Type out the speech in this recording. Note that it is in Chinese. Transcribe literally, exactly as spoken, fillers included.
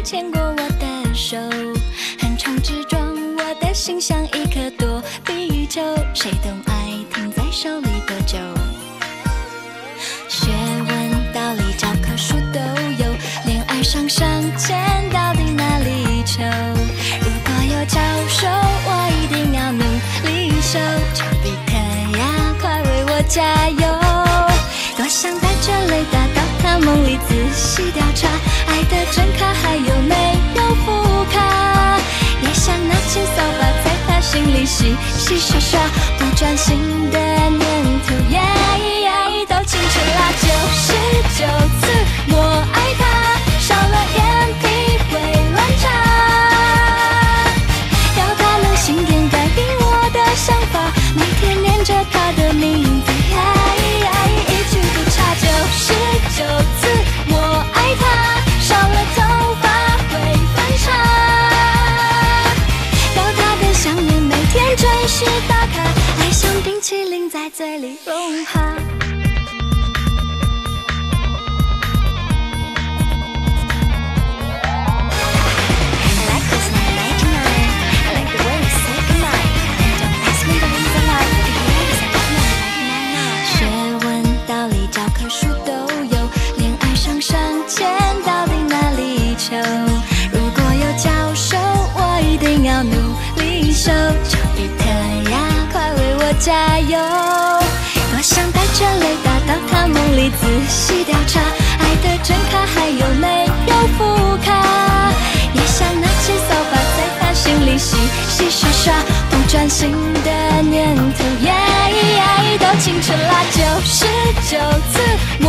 牵过我的手，横冲直撞，我的心像一颗躲避球，谁懂爱停在手里多久？学问道理教科书都有，恋爱上上签到底哪里求？如果有教授，我一定要努力修，丘比特呀，快为我加油！多想带着雷达到他梦里仔细调查，爱的真卡还有没有副卡？也想拿起扫把在他心里洗洗刷刷，不专心的念头耶耶都清楚啦。九十九次我爱他，少了眼皮会乱眨，要他能信点改变我的想法，每天念着他的名字一句不差。九十九次我爱他，少了头发会分叉，要他的项链每天准时打卡，爱像冰淇淋在嘴里融化。书都有，恋爱上上签到底哪里求？如果有教授，我一定要努力修，丘比特呀，快为我加油！多想带着雷达到他梦里仔细调查，爱的真卡还有没有副卡？也想拿起扫把在他心里洗洗刷刷，不专心的念头耶耶都清楚啦。九十九次